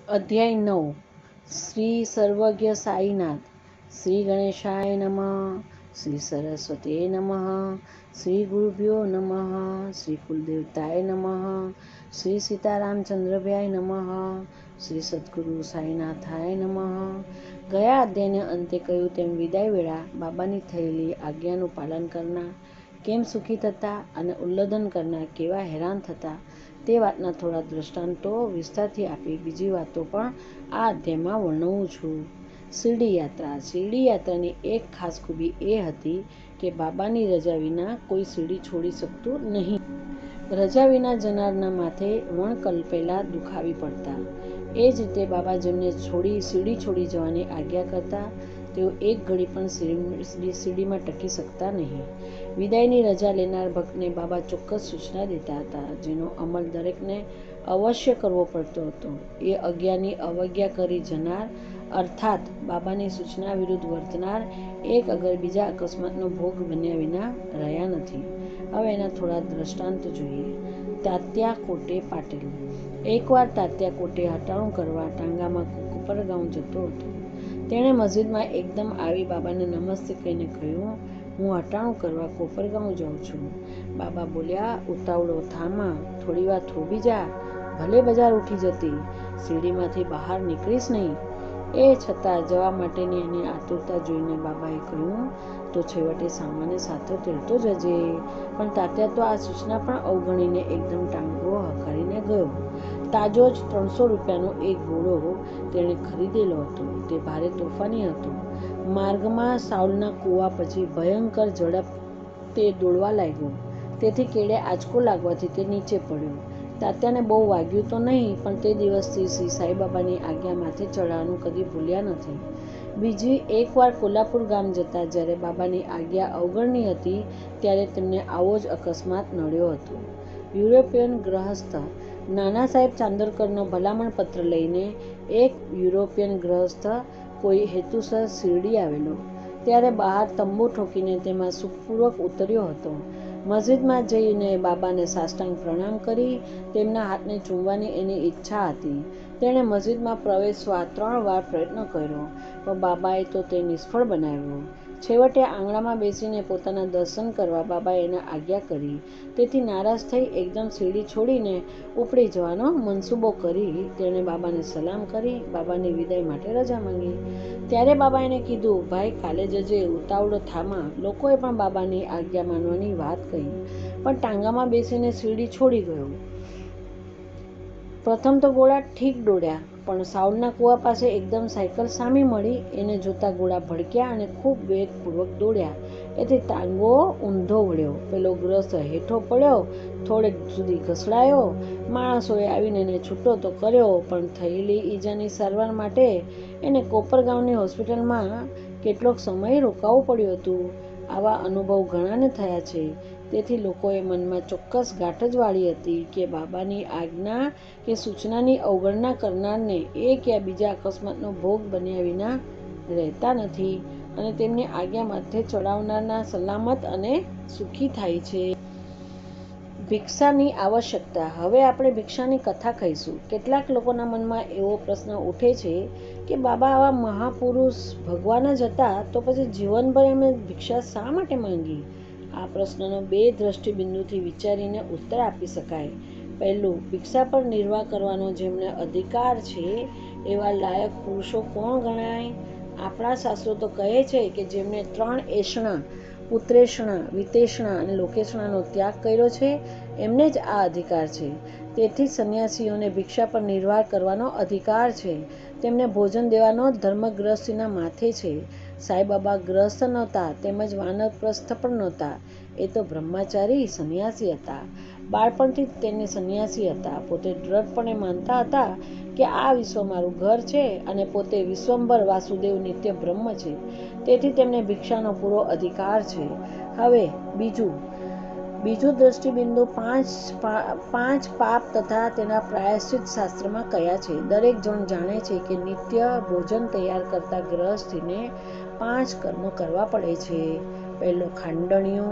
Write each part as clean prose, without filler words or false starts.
अध्याय 9 श्री सर्वज्ञ साईनाथ। श्री गणेशाय नमः। श्री सरस्वती नमः। श्री गुरुभ्यो नमः। श्री कुलदेवताय नमः। श्री सीतारामचंद्रभ्याय नमः। श्री सद्गुरु साईनाथाय नमः। ગયા અધ્યાયને અંતે કહ્યું તેમ વિદાય વેળા બાબાની થયેલી આજ્ઞાનું પાલન કરનાર કેમ સુખી થતા અને ઉલ્લંઘન કરનાર કેવા હેરાન થતા તે વાતના થોડા દ્રષ્ટાંતો વિસ્તારથી આપી બીજી વાતો પણ આ અધ્યાયમાં વર્ણવું છું. શિરડી યાત્રા. શિરડી યાત્રાની એક ખાસ ખૂબી એ હતી કે બાબાની રજા વિના કોઈ શિરડી છોડી શકતું નહીં. રજા વિના જનારના માથે વણકલ્પેલા દુખાવી પડતા. એ જ રીતે બાબા જેમને શિરડી છોડી જવાની આજ્ઞા કરતા તેઓ એક ઘડી પણ શિરડીમાં ટકી શકતા નહીં. વિદાયની રજા લેનાર ભક્તને બાબા ચોક્કસ સૂચના દેતા હતા, જેનો અમલ દરેકને અવશ્ય કરવો પડતો હતો. એ આજ્ઞાની અવજ્ઞા કરી જનાર અર્થાત બાબાની સૂચના વિરુદ્ધ વર્તનાર એક અગર બીજા અકસ્માતનો ભોગ બન્યા વિના રહ્યા નથી. હવે એના થોડા દ્રષ્ટાંત જોઈએ. તાત્યા કોટે પાટેલ. એકવાર તાત્યા કોટે હટાણું કરવા ટાંગામાં કોપરગાંવ જતો હતો. તેણે મસ્જિદમાં એકદમ આવી બાબાને નમસ્તે કહીને કહ્યું, હું હટાણું કરવા કોપરગાંવ જાઉં છું. બાબા બોલ્યા, ઉતાવળો થામા, થોડી વાર થોભી જા, ભલે બજાર ઉઠી જતી, શિરડીમાંથી બહાર નીકળીશ નહીં. એ છતાં જવા માટેની એની આતુરતા જોઈને બાબાએ કહ્યું, તો છેવટે સામાન્ય સાથે તેડતો જજે. પણ તાત્યા તો આ સૂચના પણ અવગણીને એકદમ ટાંગો હકારીને ગયો. તાજો જ 300 રૂપિયાનો એક ઘોડો તેણે ખરીદેલો હતો. તે ભારે તોફાની હતો. માર્ગમાં સાઉલના કૂવા પછી ભયંકર ઝડપ તે દોડવા લાગ્યો. તેથી કેડે આંચકો લાગવાથી તે નીચે પડ્યો. તાત્યાને બહુ વાગ્યું તો નહીં, પણ તે દિવસથી શ્રી સાઈબાબાની આજ્ઞા માથે ચડાવવાનું કદી ભૂલ્યા નથી. બીજી એકવાર કોલ્હાપુર ગામ જતા જ્યારે બાબાની આજ્ઞા અવગણની હતી ત્યારે તેમને આવો જ અકસ્માત નડ્યો હતો. યુરોપિયન ગ્રહસ્થ. નાના સાહેબ ચાંદોરકરનો ભલામણ પત્ર લઈને એક યુરોપિયન ગ્રહસ્થ કોઈ હેતુસર શિરડી આવેલો. ત્યારે બહાર તંબુ ઠોકીને તેમાં સુખપૂર્વક ઉતર્યો હતો. મસ્જિદમાં જઈને બાબાને સાષ્ટાંગ પ્રણામ કરી તેમના હાથને ચૂમવાની એની ઈચ્છા હતી. તેણે મસ્જિદમાં પ્રવેશવા 3 વાર પ્રયત્ન કર્યો, પણ બાબાએ તો તે નિષ્ફળ બનાવ્યો. છેવટે આંગણામાં બેસીને પોતાના દર્શન કરવા બાબાએ એને આજ્ઞા કરી. તેથી નારાજ થઈ એકદમ શિરડી છોડીને ઉપડી જવાનો મનસૂબો કરી તેણે બાબાને સલામ કરી બાબાની વિદાય માટે રજા માંગી. ત્યારે બાબા એને કીધું, ભાઈ કાલે જજે, ઉતાવળો થામા. લોકોએ પણ બાબાની આજ્ઞા માનવાની વાત કહી, પણ ટાંગામાં બેસીને શિરડી છોડી ગયો. પ્રથમ તો ઘોડા ઠીક દોડ્યા, પણ સાઉલના કૂવા પાસે એકદમ સાયકલ સામી મળી. એને જોતા ઘોડા ભડક્યા અને ખૂબ વેગપૂર્વક દોડ્યા. એથી ટાંગો ઊંધો વળ્યો. પેલો ગ્રસ્ત હેઠો પડ્યો, થોડેક સુધી ઘસડાયો. માણસોએ આવીને એને છૂટો તો કર્યો, પણ થયેલી ઈજાની સારવાર માટે એને કોપરગાંવની હોસ્પિટલમાં કેટલોક સમય રોકાવું પડ્યું હતું. આવા અનુભવ ઘણાને થયા છે. તેથી લોકોએ મનમાં ચોક્કસ ગાંઠ જ વાળી હતી કે બાબાની આજ્ઞા કે સૂચનાની અવગણના કરનારને એક યા બીજા અકસ્માતનો ભોગ બન્યા વિના રહેતા નથી અને તેમની આજ્ઞા માથે ચડાવનારના સલામત અને સુખી થાય છે. ભિક્ષાની આવશ્યકતા. હવે આપણે ભિક્ષાની કથા કહીશું. કેટલાક લોકોના મનમાં એવો પ્રશ્ન ઉઠે છે કે બાબા આવા મહાપુરુષ ભગવાન જ હતા તો પછી જીવનભર એમણે ભિક્ષા શા માટે માંગી? આ પ્રશ્નનો 2 દ્રષ્ટિબિંદુથી વિચારીને ઉત્તર આપી શકાય. પહેલું, ભિક્ષા પર નિર્વાહ કરવાનો જેમને અધિકાર છે એવા લાયક પુરુષો કોણ ગણાય? આપણા શાસ્ત્રો તો કહે છે કે જેમણે 3 એષણા, પુત્રેષણા, વિતેષણા અને લોકેષણાનો ત્યાગ કર્યો છે એમને જ આ અધિકાર છે. તેથી સંન્યાસીઓને ભિક્ષા પર નિર્વાહ કરવાનો અધિકાર છે. તેમને ભોજન દેવાનો ધર્મગ્રસ્તીના માથે છે. સાઈબાબા ગ્રસ્ત નહોતા, તેમજ વાનપ્રસ્થ પણ નહોતા. એ તો બ્રહ્મચારી સંન્યાસી હતા. બાળપણથી જ તેને સંન્યાસી હતા. પોતે દ્રઢપણે માનતા હતા કે આ વિશ્વ મારું ઘર છે અને પોતે વિશ્વંભર વાસુદેવ નિત્ય બ્રહ્મ છે. તેથી તેમને ભિક્ષાનો પૂરો અધિકાર છે. હવે બીજું દ્રષ્ટિબિંદુ 5 પાપ તથા તેના પ્રાયશ્ચિત શાસ્ત્રમાં કયા છે. દરેક જણ જાણે છે કે નિત્ય ભોજન તૈયાર કરતા ગ્રહસ્થીને 5 કર્મ કરવા પડે છે. પહેલો, ખાંડણિયું.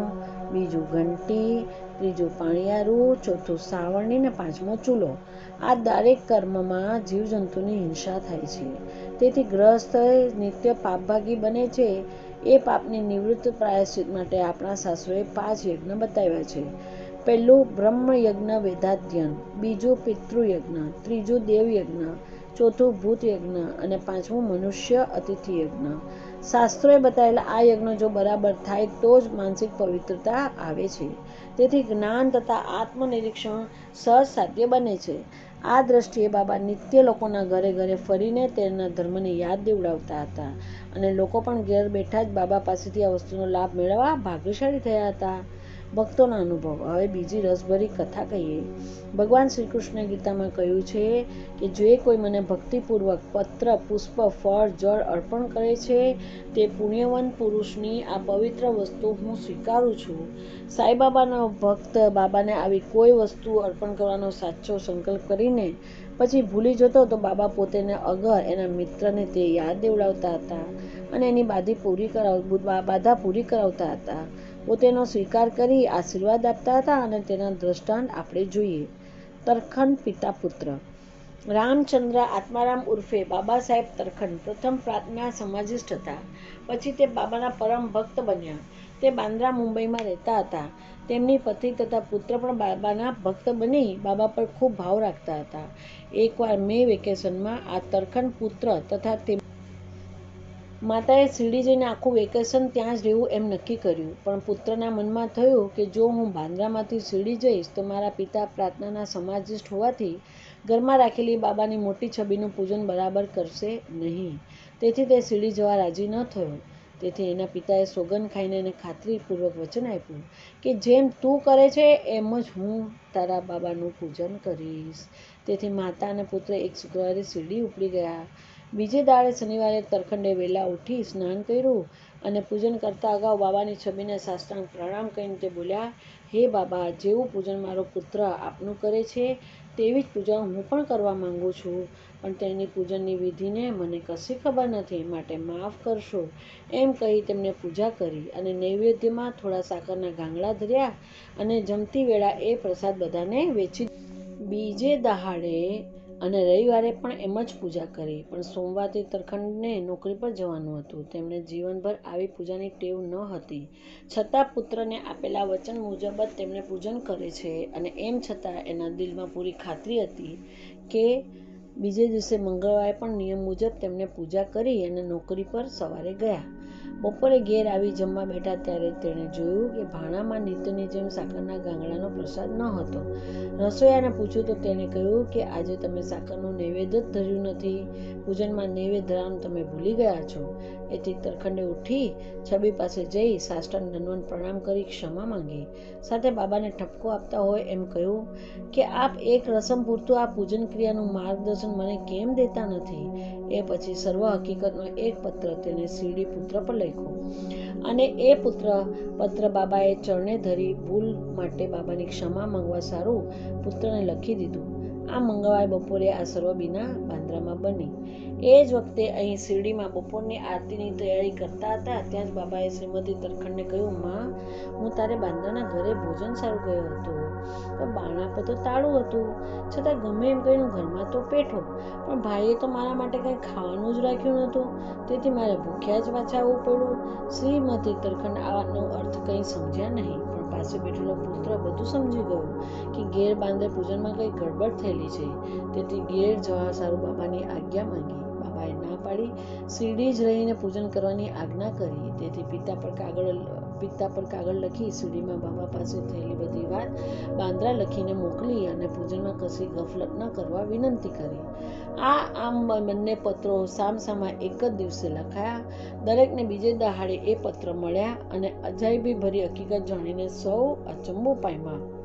બીજું ઘંટી, ત્રીજું પાણિયારું, ચોથું સાવરણી ને પાંચમો ચૂલો. આ દરેક કર્મમાં જીવજંતુની હિંસા થાય છે. તેથી ગ્રહસ્થ નિત્ય પાપભાગી બને છે. એ પાપની નિવૃત્ત પ્રાયશ્ચિત માટે આપણા શાસ્ત્રોએ 5 યજ્ઞ બતાવ્યા છે. પહેલું બ્રહ્મયજ્ઞ વેદાધ્યન, બીજું પિતૃયજ્ઞ, ત્રીજું દેવયજ્ઞ, ચોથું ભૂતયજ્ઞ અને પાંચમું મનુષ્ય અતિથિ યજ્ઞ. શાસ્ત્રોએ બતાવેલા આ યજ્ઞ જો બરાબર થાય તો જ માનસિક પવિત્રતા આવે છે. તેથી જ્ઞાન તથા આત્મનિરીક્ષણ સહજ સાધ્ય બને છે. આ દ્રષ્ટિએ બાબા નિત્ય લોકોના ઘરે ઘરે ફરીને તેમના ધર્મની યાદ દેવડાવતા હતા અને લોકો પણ ઘેર બેઠા જ બાબા પાસેથી આ વસ્તુનો લાભ મેળવવા ભાગ્યશાળી થયા હતા. ભક્તોના અનુભવ. હવે બીજી રસભરી કથા કહીએ. ભગવાન શ્રી કૃષ્ણ ગીતામાં કહ્યું છે કે જે કોઈ મને ભક્તિપૂર્વક પત્ર, પુષ્પ, ફળ, જળ અર્પણ કરે છે તે પુણ્યવંત પુરુષની આ પવિત્ર વસ્તુ હું સ્વીકારું છું. સાંઈબાબાનો ભક્ત બાબાને આવી કોઈ વસ્તુ અર્પણ કરવાનો સાચો સંકલ્પ કરીને પછી ભૂલી જતો તો બાબા પોતેને અગર એના મિત્રને તે યાદ દેવડાવતા હતા અને એની બાધા પૂરી કરાવતા હતા. પોતેનો સ્વીકાર કરી આશીર્વાદ આપતા હતા અને તેના દ્રષ્ટાંત આપણે જોઈએ. તરખંડ પિતા પુત્ર. રામચંદ્ર આત્મારામ ઉર્ફે બાબા સાહેબ તરખંડ પ્રથમ પ્રાર્થના સમાજિસ્ટ હતા. પછી તે બાબાના પરમ ભક્ત બન્યા. તે બાંદ્રા મુંબઈમાં રહેતા હતા. તેમની પત્ની તથા પુત્ર પણ બાબાના ભક્ત બની બાબા પર ખૂબ ભાવ રાખતા હતા. એકવાર મે વેકેશનમાં આ તરખંડ પુત્ર તથા માતાએ શિરડી જઈને આખું વેકેશન ત્યાં જ રહેવું એમ નક્કી કર્યું. પણ પુત્રના મનમાં થયું કે જો હું બાંદ્રામાંથી શિરડી જઈશ તો મારા પિતા પ્રાર્થનાના સમાજિસ્ટ હોવાથી ઘરમાં રાખેલી બાબાની મોટી છબીનું પૂજન બરાબર કરશે નહીં. તેથી તે શિરડી જવા રાજી ન થયો. તેથી એના પિતાએ સોગંદ ખાઈને એને ખાતરીપૂર્વક વચન આપ્યું કે જેમ તું કરે છે એમ જ હું તારા બાબાનું પૂજન કરીશ. તેથી માતા અને પુત્ર એક શુક્રવારે શિરડી ઉપડી ગયા. બીજે દાડે શનિવારે તરખંડે વહેલા ઉઠી સ્નાન કર્યું અને પૂજન કરતા અગાઉ બાબાની છબીને સાષ્ટાંગ પ્રણામ કરીને તે બોલ્યા, હે બાબા, જેવું પૂજન મારો પુત્ર આપનું કરે છે તેવી જ પૂજન હું પણ કરવા માંગુ છું. પણ તેની પૂજનની વિધિને મને કશી ખબર નથી, માટે માફ કરશો. એમ કહી તેમને પૂજા કરી અને નૈવેદ્યમાં થોડા સાકરના ગાંગડા ધર્યા અને જમતી વેળા એ પ્રસાદ બધાને વેચી. બીજે દહાડે અને રવિવારે પણ એમ જ પૂજા કરી. પણ સોમવારથી તરખંડને નોકરી પર જવાનું હતું. તેમણે જીવનભર આવી પૂજાની ટેવ ન હતી. છતાં પુત્રને આપેલા વચન મુજબ જ તેમણે પૂજન કરે છે અને એમ છતાં એના દિલમાં પૂરી ખાતરી હતી કે બીજે દિવસે મંગળવારે પણ નિયમ મુજબ તેમણે પૂજા કરી અને નોકરી પર સવારે ગયા. બપોરે ઘેર આવી જમવા બેઠા ત્યારે તેણે જોયું કે ભાણામાં નિત્યની જેમ સાકરના ગાંગડાનો પ્રસાદ ન હતો. રસોઈયાને પૂછ્યું તો તેણે કહ્યું કે આજે તમે સાકરનો નૈવેદ્ય જ ધર્યું નથી. પૂજનમાં નૈવેદ્ય ધરવાનું તમે ભૂલી ગયા છો. એથી તરખંડે ઉઠી છબી પાસે જઈ સાષ્ટાંગ દંડવત પ્રણામ કરી ક્ષમા માંગી. સાથે બાબાને ઠપકો આપતા હોય એમ કહ્યું કે આપ એક રસમ પૂરતું આ પૂજન ક્રિયાનું માર્ગદર્શન મને કેમ દેતા નથી. એ પછી સર્વ હકીકતનો એક પત્ર તેને શિરડી પુત્ર પર લખ્યો અને એ પત્ર બાબાએ ચરણે ધરી ભૂલ માટે બાબાની ક્ષમા માંગવા સારું પુત્રને લખી દીધું. આ મંગળવારે બપોરે આ સર્વ બીના બાંદ્રામાં બની. એ જ વખતે અહીં શિરડીમાં બપોરની આરતીની તૈયારી કરતા હતા ત્યાં જ બાબાએ શ્રીમતી તરખંડને કહ્યું, માં, હું તારે બાંદ્રાના ઘરે ભોજન સારું ગયો હતો, પણ બારણા પર તો તાળું હતું. છતાં ગમે એમ કહીને ઘરમાં તો પેઠો, પણ ભાઈએ તો મારા માટે કંઈ ખાવાનું જ રાખ્યું નહોતું. તેથી મારે ભૂખ્યા જ પાછા આવવું પડ્યું. શ્રીમતી તરખંડ આ વાતનો અર્થ કંઈ સમજ્યા નહીં, પણ પાસે બેઠેલો પુત્ર બધું સમજી ગયો કે ઘેર બાંદ્રે પૂજનમાં કંઈ ગડબડ થયેલી છે. તેથી ઘેર જવા સારું બાબાની આજ્ઞા માંગી. બાબાએ ના પાડી શિરડી જ રહીને પૂજન કરવાની આજ્ઞા કરી. તેથી પિતા પર કાગળ લખી શિરડીમાં બાબા પાસે થયેલી બધી વાત બાંદ્રા લખીને મોકલી અને પૂજનમાં કશી ગફલત ન કરવા વિનંતી કરી. આમ બંને પત્રો સામસામા એક જ દિવસે લખાયા. દરેકને બીજે દહાડે એ પત્ર મળ્યા અને અજાયબી ભરી હકીકત જાણીને સૌ અચંબો પામ્યા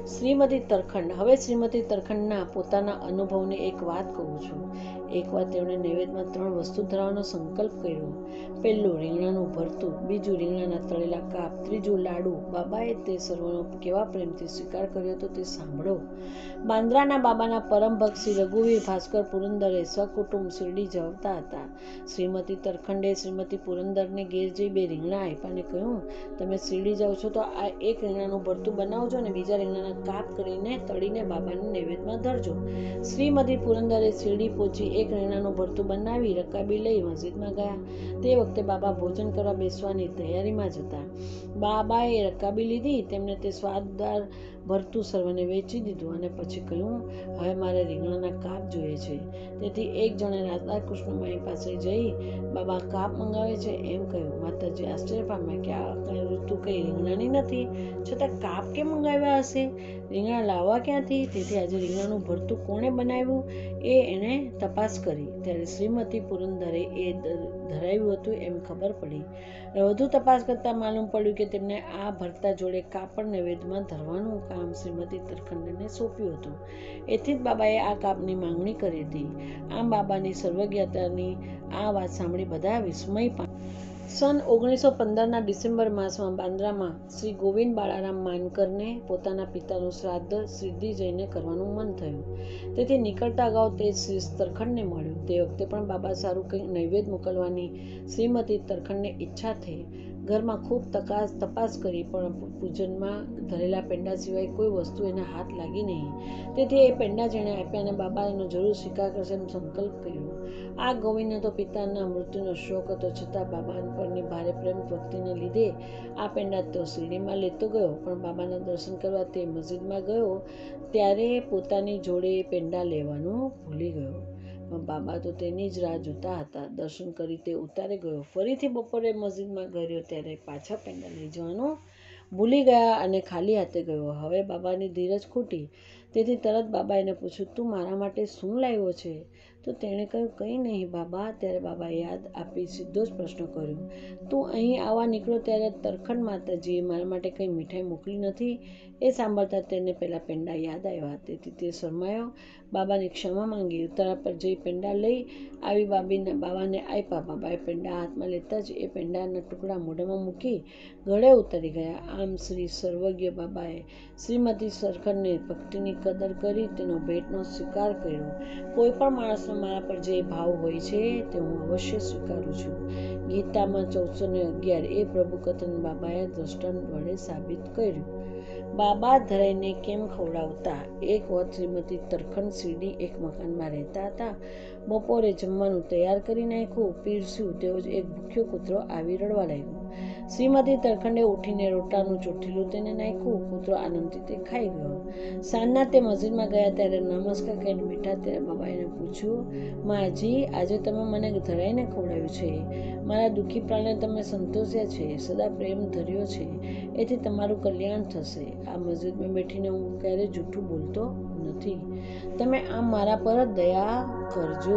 શ્રીમતી તરખંડ. હવે શ્રીમતી તરખંડના પોતાના અનુભવની એક વાત કહું છું. એકવાર તેમણે નૈવેદ્યમાં 3 વસ્તુ ધરવાનો સંકલ્પ કર્યો. પહેલું રીંગણાનું ભરતું, બીજું રીંગણાના તળેલા કાપ, ત્રીજું લાડુ. બાબાએ તે સર્વનો કેવા પ્રેમથી સ્વીકાર કર્યો હતો તે સાંભળો. બાંદ્રાના બાબાના પરમ ભક્ત શ્રી રઘુવીર ભાસ્કર પુરંદરે સકુટુંબ શિરડી જતા હતા. શ્રીમતી તરખંડે શ્રીમતી પુરંદરને ઘેર જઈ 2 રીંગણા આપ્યા અને કહ્યું, તમે શિરડી જાઓ છો તો આ 1 રીંગણાનું ભરતું બનાવજો અને બીજા રીંગણાના કાપ કરીને તળીને બાબાને નૈવેદ્યમાં ધરજો. શ્રીમતી પુરંદરે શિરડી પહોંચી 1 રીંગણાનું ભરતું બનાવી રકાબી લઈ મસ્જિદમાં ગયા. તે વખતે બાબા ભોજન કરવા બેસવાની તૈયારીમાં જ હતા. બાબાએ રકાબી લીધી. તેમણે તે સ્વાદદાર ભરતું સર્વને વેચી દીધું અને પછી કહ્યું, હવે મારે રીંગણાના કાપ જોઈએ છે. તેથી એક જણે રાધા કૃષ્ણમાઈ પાસે જઈ, બાબા કાપ મંગાવે છે એમ કહ્યું. માતાજી આશ્ચર્ય પામ્યા કે આ ઋતુ કઈ રીંગણાની નથી, છતાં કાપ કેમ મંગાવ્યા હશે? રીંગણા લાવવા ક્યાંથી? તેથી આજે રીંગણાનું ભરતું કોણે બનાવ્યું એ એણે તપાસ કરી. ત્યારે શ્રીમતી પુરંદરે એ ધરાવ્યું હતું એમ ખબર પડી. વધુ તપાસ કરતાં માલુમ પડ્યું કે તેમને આ ભરતા જોડે કાપડ નૈવેદ્યમાં ધરવાનું કામ શ્રીમતી તરખંડને સોંપ્યું હતું. એથી જ બાબાએ આ કાપની માંગણી કરી હતી. આમ બાબાની સર્વજ્ઞતાની આ વાત સાંભળી બધા વિસ્મય પામ્યા. સન 1915ના ડિસેમ્બર માસમાં બાંદ્રામાં શ્રી ગોવિંદ બાળારામ માનકરને પોતાના પિતાનું શ્રાદ્ધ શિરડી જઈને કરવાનું મન થયું. તેથી નીકળતા અગાઉ તે શ્રી તરખંડને મળ્યું. તે વખતે પણ બાબા સારું કંઈક નૈવેદ્ય મોકલવાની શ્રીમતી તરખંડને ઈચ્છા થઈ. ઘરમાં ખૂબ તપાસ કરી પણ પૂજનમાં ધરેલા પેંડા સિવાય કોઈ વસ્તુ એના હાથ લાગી નહીં. તેથી એ પેંડા જેણે આપ્યા અને બાબા એનો જરૂર સ્વીકાર કરશે એમ સંકલ્પ કર્યો. આ ગોવિંદને તો પિતાના મૃત્યુનો શોક હતો, છતાં બાબા પરની ભારે પ્રેમ ભક્તિને લીધે આ પેંડા તો શિરડીમાં લેતો ગયો. પણ બાબાના દર્શન કરવા તે મસ્જિદમાં ગયો ત્યારે પોતાની જોડે પેંડા લેવાનું ભૂલી ગયો. પણ બાબા તો તેની જ રાહ જોતા હતા. દર્શન કરી તે ઉતારે ગયો. ફરીથી બપોરે મસ્જિદમાં ગયો ત્યારે પાછા પેંડા લઈ જવાનું ભૂલી ગયા અને ખાલી હાથે ગયો. હવે બાબાની ધીરજ ખૂટી. તેથી તરત બાબા એને પૂછ્યું, તું મારા માટે શું લાવ્યો છે? તો તેણે કહ્યું, કંઈ નહીં બાબા. ત્યારે બાબાએ યાદ આપી સીધો જ પ્રશ્ન કર્યો, તું અહીં આવવા નીકળ્યો ત્યારે તરખંડ માતાજીએ મારા માટે કંઈ મીઠાઈ મોકલી નથી? એ સાંભળતા તેને પેલા પેંડા યાદ આવ્યા. તેથી તે શરમાયો. બાબાની ક્ષમા માંગી. ઉતારા પર જઈ પેંડા લઈ આવી બાબાને આપ્યા. બાબાએ પેંડા હાથમાં લેતા જ એ પેંડાના ટુકડા મોઢામાં મૂકી ગળે ઉતારી ગયા. આમ શ્રી સર્વજ્ઞ બાબાએ શ્રીમતી તરખંડને ભક્તિની કદર કરી તેનો ભેટનો સ્વીકાર કર્યો. કોઈ પણ માણસનો મારા પર જે ભાવ હોય છે તે હું અવશ્ય સ્વીકારું છું. ગીતામાં 14:11 એ પ્રભુ કથન બાબાએ દ્રષ્ટાંત વડે સાબિત કર્યું. બાબા ધરાઈને કેમ ખવડાવતા? એક વખત શ્રીમતી તરખંડ શિરડી એક મકાનમાં રહેતા હતા. બપોરે જમવાનું તૈયાર કરી નાખ્યું, પીરસ્યું. તેવો જ એક ભૂખ્યો કૂતરો આવી રડવા લાગ્યો. શ્રીમતી તરખંડે ઉઠીને રોટલાનું ચોઠીલું તેને નાખ્યું. કૂતરો આનંદથી તે ખાઈ ગયો. સાંજના તે મસ્જિદમાં ગયા ત્યારે નમસ્કાર કરીને બેઠા ત્યારે બાબાએ પૂછ્યું, માજી, આજે તમે મને ધરાઈને ખવડાવ્યું છે. મારા દુઃખી પ્રાણને તમે સંતોષ્યા છે, સદા પ્રેમ ધર્યો છે. એથી તમારું કલ્યાણ થશે. આ મસ્જિદમાં બેઠીને હું ક્યારેય જૂઠું બોલતો નથી. તમે આમ મારા પર જ દયા કરજો.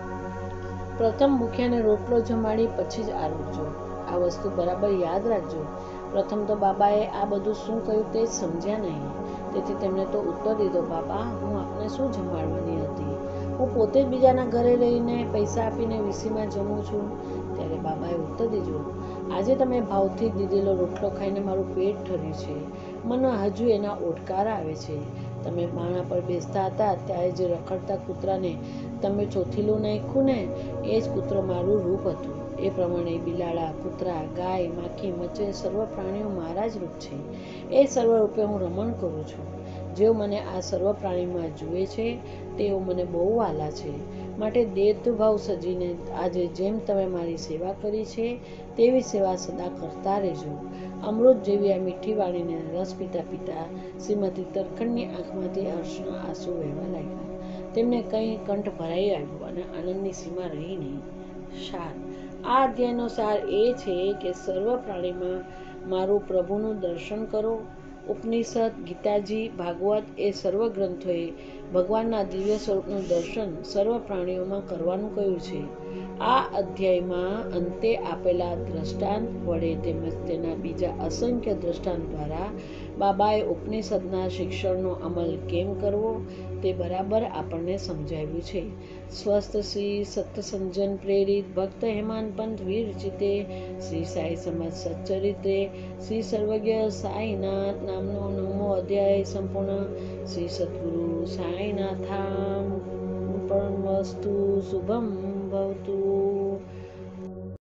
પ્રથમ ભૂખ્યાને રોટલો જમાડી પછી જ આરોગજો. આ વસ્તુ બરાબર યાદ રાખજો. પ્રથમ તો બાબાએ આ બધું શું કહ્યું તે સમજ્યા નહીં. તેથી તેમણે તો ઉત્તર દીધો, બાબા, હું આપને શું જમાડવાની હતી? હું પોતે જ બીજાના ઘરે રહીને પૈસા આપીને વીસીમાં જમું છું. ત્યારે બાબાએ ઉત્તર દીધો, આજે તમે ભાવથી દીધેલો રોટલો ખાઈને મારું પેટ ઠર્યું છે. મને હજુ એના ઓડકાર આવે છે. તમે બાણા પર બેસતા હતા ત્યારે જે રખડતા કૂતરાને તમે ચોથીલું નાખ્યું ને, એ જ કૂતરો મારું રૂપ હતું. એ પ્રમાણે બિલાડા, કૂતરા, ગાય, માખી, મચ્છર સર્વ પ્રાણીઓ મારા જ રૂપ છે. એ સર્વ રૂપે હું રમણ કરું છું. જેઓ મને આ સર્વ પ્રાણીમાં જુએ છે તેઓ મને બહુ વહાલા છે. માટે દેહભાવ સજીને આજે જેમ તમે મારી સેવા કરી છે તેવી સેવા સદા કરતા રહેજો. અમૃત જેવી આ મીઠી વાણીને રસ પીતા પીતા શ્રીમતી તરખંડની આંખમાંથી હર્ષના આંસુ વહેવા લાગ્યા. તેમને કંઈ કંઠ ભરાઈ આવ્યો અને આનંદની સીમા રહી નહીં. સાર. આ અધ્યાયનો સાર એ છે કે સર્વ પ્રાણીમાં મારું પ્રભુનું દર્શન કરો. ઉપનિષદ, ગીતાજી, ભાગવત એ સર્વ ગ્રંથોએ ભગવાનના દિવ્ય સ્વરૂપનું દર્શન સર્વ પ્રાણીઓમાં કરવાનું કહ્યું છે. આ અધ્યાયમાં અંતે આપેલા દ્રષ્ટાંત વડે તેમજ તેના બીજા અસંખ્ય દ્રષ્ટાંત દ્વારા બાબાએ ઉપનિષદના શિક્ષણનો અમલ કેમ કરવો તે બરાબર આપણને સમજાવ્યું છે. સ્વસ્થ શ્રી સત્સંજન પ્રેરિત ભક્ત હેમાન પંથ વિરચિતે શ્રી સાઈ સમાજ સચ્ચરિત્રે શ્રી સર્વજ્ઞ સાઈનાથ નામનો 9મો અધ્યાય સંપૂર્ણ. શ્રી સદગુરુ સાઈનાથાર્પણમસ્તુ. શુભમ ભવતુ.